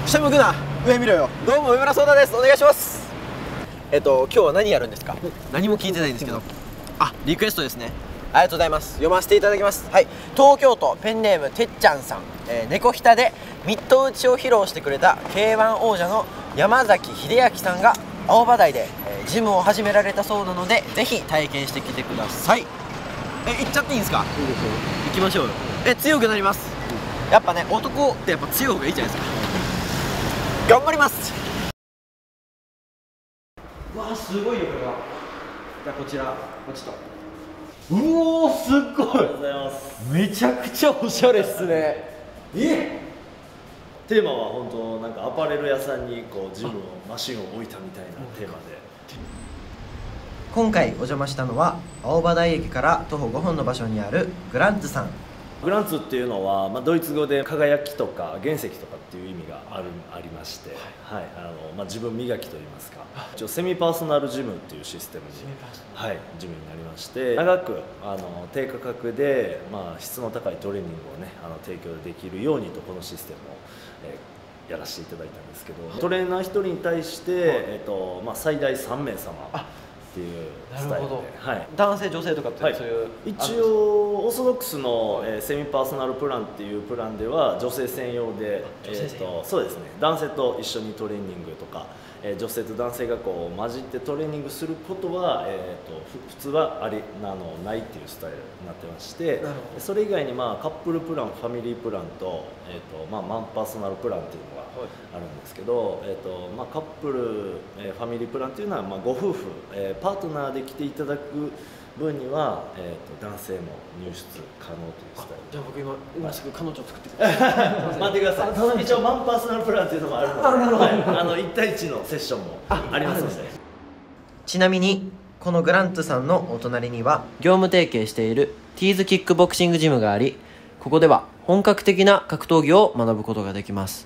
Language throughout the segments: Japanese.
下向くな、上見ろよ。どうも上村壮太です。お願いします。今日は何やるんですか？何も聞いてないんですけど。あ、リクエストですね。ありがとうございます。読ませていただきます。はい、東京都ペンネームてっちゃんさん、猫ひたでミット打ちを披露してくれた K1 王者の山崎秀明さんが青葉台で、ジムを始められたそうなので、ぜひ体験してきてください。行っちゃっていいんですか？いいですよ。行きましょうよ。強くなります。やっぱね、男ってやっぱ強い方がいいじゃないですか。頑張ります。わあ、すごいよこれは。じゃあこちら、こっちと。うおー、すっごい。ありがとうございます。めちゃくちゃおしゃれっすね。 テーマは本当なんかアパレル屋さんにこうジムのマシンを置いたみたいなテーマで。 今回お邪魔したのは青葉台駅から徒歩5分の場所にあるグランツさん。 グランツっていうのは、ドイツ語で輝きとか原石とかっていう意味がありまして、はい、自分磨きといいますか、一応セミパーソナルジムっていうシステムに、はい、ジムになりまして、長く低価格で、質の高いトレーニングをね提供できるようにとこのシステムを、やらせていただいたんですけど、トレーナー1人に対して、最大3名様っていうスタイルで、はい、 男性女性とかって、はい、そういう一応オーソドックスの、セミパーソナルプランっていうプランでは女性専用で、そうですね、男性と一緒にトレーニングとか、女性と男性がこう混じってトレーニングすることは、普通はないっていうスタイルになってまして、それ以外にカップルプラン、ファミリープランと、マンパーソナルプランっていうのがあるんですけど、カップル、ファミリープランっていうのは、ご夫婦、パートナーで来ていただく分には、男性も入室可能というスタイル。 じゃあ僕今すぐ彼女を作ってください。 待ってください。一応マンパーソナルプランっていうのもあるので、1対1のセッションもありますので。 ちなみにこのグランツさんのお隣には業務提携しているティーズキックボクシングジムがあり、ここでは本格的な格闘技を学ぶことができます。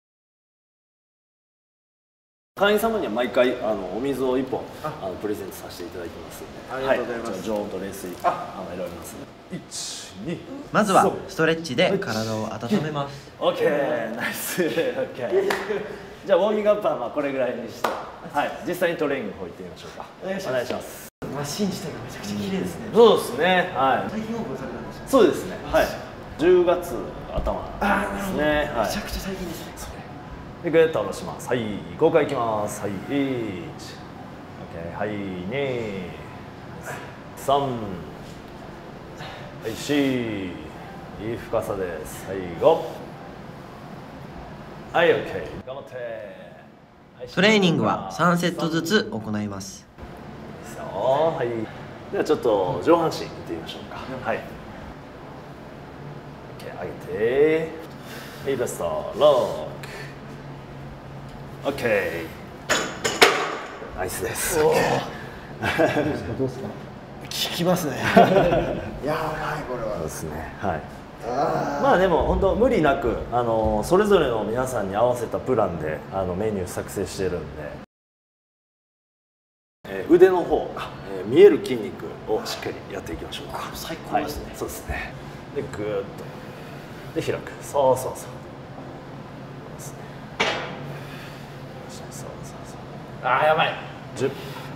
会員様には毎回お水を1本プレゼントさせていただいてますので、ありがとうございます。常温と冷水選べますので、1、2、 まずはストレッチで体を温めます。 オッケー、ナイス。オッケー。じゃあウォーミングアップはこれぐらいにして、はい、実際にトレーニングの方行ってみましょうか。お願いします。 マシン自体がめちゃくちゃ綺麗ですね。 そうですね。はい。 最近オープンされたんですか？ そうですね。はい。10月頭ですね。 めちゃくちゃ最近ですね。 でグッと下ろします。はい、5回いきます。はい、1、OK、はい、2、3、はい、4、いい深さです。はい、5、はい、OK、頑張って。 トレーニングは3セットずつ行います。 はい、ではちょっと上半身いってみましょうか。はい、OK、上げて、はい、ベスト、ロック。オッケー、ナイスです。どうですか？効きますね。やばいこれは。そうですね。はい。でも本当無理なくそれぞれの皆さんに合わせたプランでメニュー作成してるんで、腕の方、見える筋肉をしっかりやっていきましょう。 最高ですね。 そうですね。でグーッとで開く。そうそうそう。やばい。10。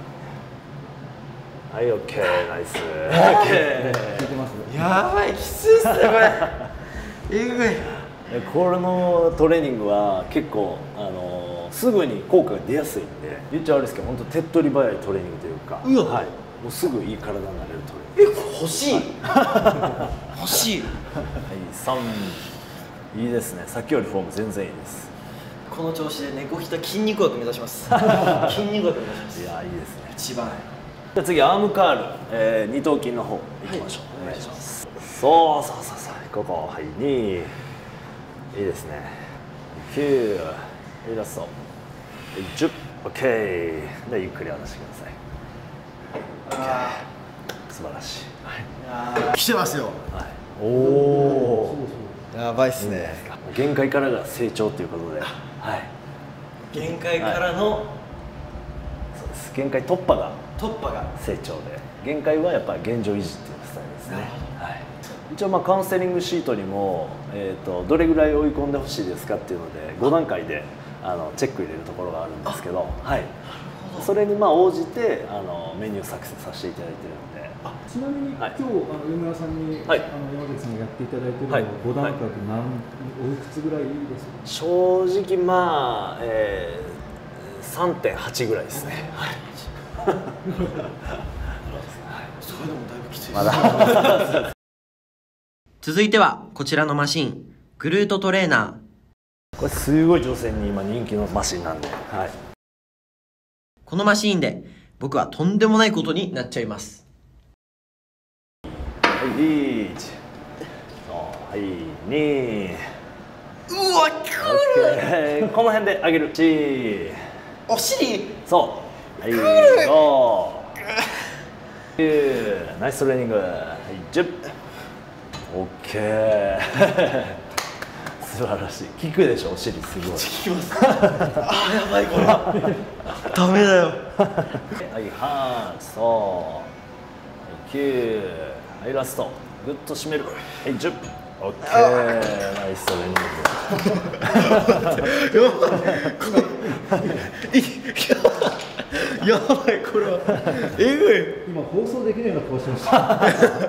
はい、オッケー、ナイス。オッケー。 やばい、きついっすね、これ。えぐい。 これのトレーニングは結構すぐに効果が出やすいんで、言っちゃ悪いですけど、本当手っ取り早いトレーニングというか、はい、もうすぐいい体になれるトレーニング。 欲しい。欲しい。 はい、3。いいですね。さっきよりフォーム全然いいです。 この調子で猫ひた筋肉枠目指します。筋肉枠目指します。 いや、いいですね。 一番。 じゃあ次アームカール、二頭筋の方いきましょう。お願いします。そうそうそうそう。ここ、はい、2。いいですね。9。いいラスト。10。オッケー。でゆっくり離してください。素晴らしい。 来てますよ。 おお。 やばいっすね。 限界からが成長ということで。はい、 限界からの、 そうです。限界突破が成長で、限界はやっぱり現状維持っていうスタイルですね。はい、一応カウンセリングシートにもどれぐらい追い込んでほしいですかっていうので5段階でチェック入れるところがあるんですけど、はい、それに応じてメニュー作成させていただいてるので。 ちなみに、今日上村さんに、山口さんがやっていただいているのは5段階っておいくつぐらいですか？ 正直3.8 ぐらいですね。 それでもだいぶきついまだ続いてはこちらのマシン、グルートトレーナー。 これすごい女性に今人気のマシンなんで、はい、 このマシンで僕はとんでもないことになっちゃいます。 はい、1、はい、2、 うわ、 この辺で上げる。1、 お尻、 そう、はい、5、9、ナイストレーニング。はい、10、オッケー。素晴らしい。効くでしょ、お尻すごい。効きます。あ、やばいこれ。ダメだよ。 はい、ハーそう。9、はい、ラスト。ぐっと締める。はい、10、オッケー。ナイストレーニング。やばいこれは。えぐい。 今放送できないような顔してました。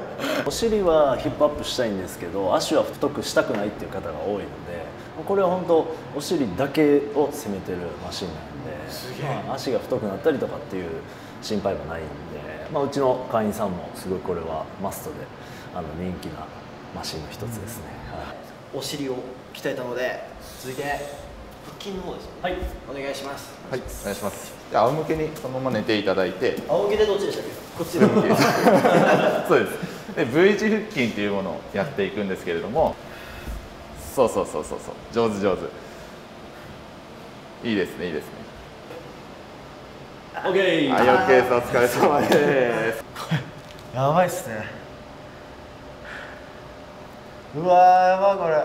お尻はヒップアップしたいんですけど、足は太くしたくないっていう方が多いので、これは本当お尻だけを攻めてるマシンなんで、足が太くなったりとかっていう心配もないんで、うちの会員さんもすごいこれはマストで人気なマシンの一つですね。 お尻を鍛えたので、続いて腹筋の方です。はい、お願いします。 はい、お願いします。じゃあ仰向けにそのまま寝ていただいて。 仰向けでどっちでしたっけ？こっちで。 そうです。で V 字腹筋っていうものをやっていくんですけれども、そう、上手。いいですね、いいですね。 オッケー。 はい、オッケーです。お疲れ様です。 やばいっすね。うわー、やばいこれ。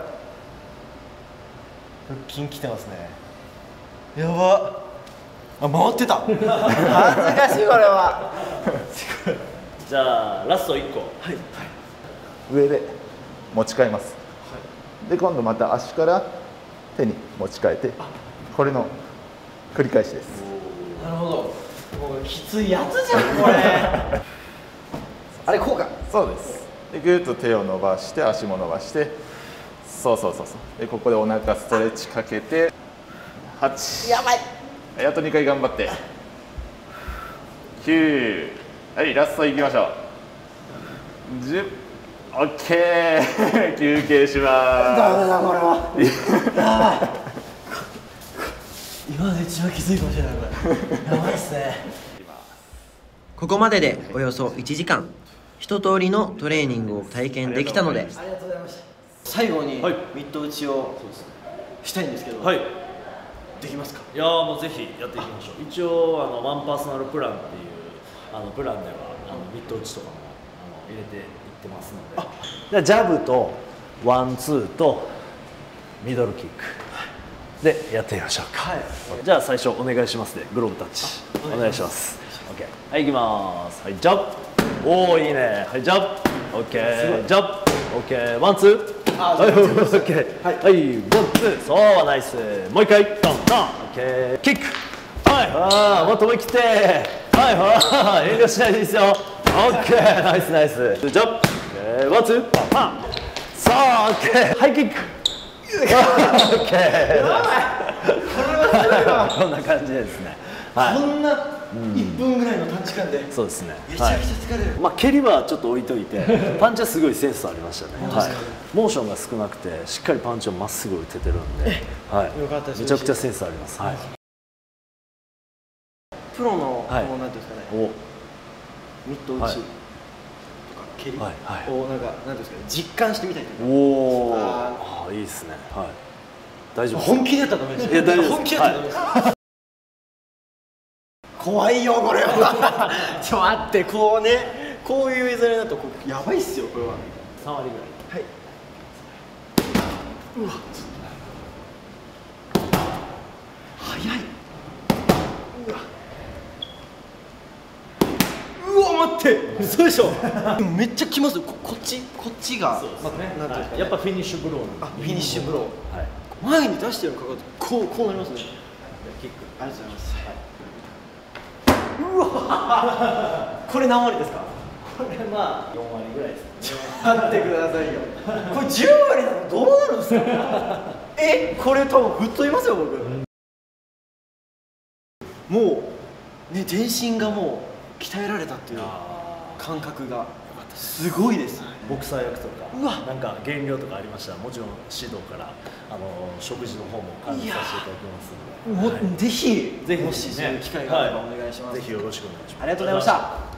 腹筋きてますね。やば。あ、回ってた。恥ずかしいこれは。 じゃあラスト1個。はい。 上で持ち替えます。で今度また足から手に持ち替えて、これの繰り返しです。 なるほど。もうきついやつじゃんこれ。あれこうか。 そうです。でぐーっと手を伸ばして足も伸ばして、そうでここでお腹ストレッチかけて、8、 やばい。 あと2回頑張って、9、はい、ラストいきましょう。10、オッケー。休憩します。 ダメだこれは。やばい。今まで一番きついかもしれないこれ。やばいっすね。ここまででおよそ1時間一通りのトレーニングを体験できたので、ありがとうございました。最後にミット打ちをしたいんですけど、はい、できますか？ いやもうぜひやっていきましょう。一応ワンパーソナルプランっていうプランではミット打ちとかも入れていってますので、ジャブとワンツーとミドルキックでやってみましょうか。はい、じゃあ最初お願いしますね。グローブタッチお願いします。OK、 はい、いきます。はい、ジャンプ。おお、いいね。はい、ジャンプ。OK、ジャンプ。OK、ワンツー。はい、OK、はい、ワンツー。そう、ナイス。もう一回ドンドン。OK、キック。はい、もっと思い切って。はい、遠慮しないでいいですよ。OK、ナイスナイス。ジャンプ。ワンツー。パン。さあ、OK、ハイキック。OK。こんな感じですね。 こんな1分ぐらいの短時間で。 そうですね。 めちゃくちゃ疲れる。 蹴りはちょっと置いといて、パンチはすごいセンスありましたね。モーションが少なくて、しっかりパンチをまっすぐ打ててるんで、めちゃくちゃセンスあります。 プロのこうなんていうんですかね、ミット打ちとか蹴りをなんていうんですかね、実感してみたいというか。 おお、いいですね。はい。大丈夫。 本気でやったらダメです。いや大丈夫です。本気でやったらダメです。怖いよこれは。ちょ待って、こうね、こういう絵面だとやばいっすよこれは。 3割ぐらい。 はい。うわ。早い。うわ。うわ待って、嘘でしょ。でもめっちゃきますよ。こっちがそうですね、 なんていうんですかね、 やっぱフィニッシュブローなんで。 フィニッシュブロー、 はい、 前に出してるのかかってこうなりますね。 キック、 ありがとうございます。うわこれ何割ですか？ これまあ4割ぐらいですね。 待ってくださいよ。これ10割だとどうなるんですか？これ多分ぶっ飛びますよ僕。もうね、全身がもう鍛えられたっていう感覚がすごいです。 ボクサー役とか、 うわなんか減量とかありましたら、もちろん指導から食事の方も管理させていただきますので、 ぜひぜひもしそういう機会があればお願いします。 ぜひよろしくお願いします。 ありがとうございました。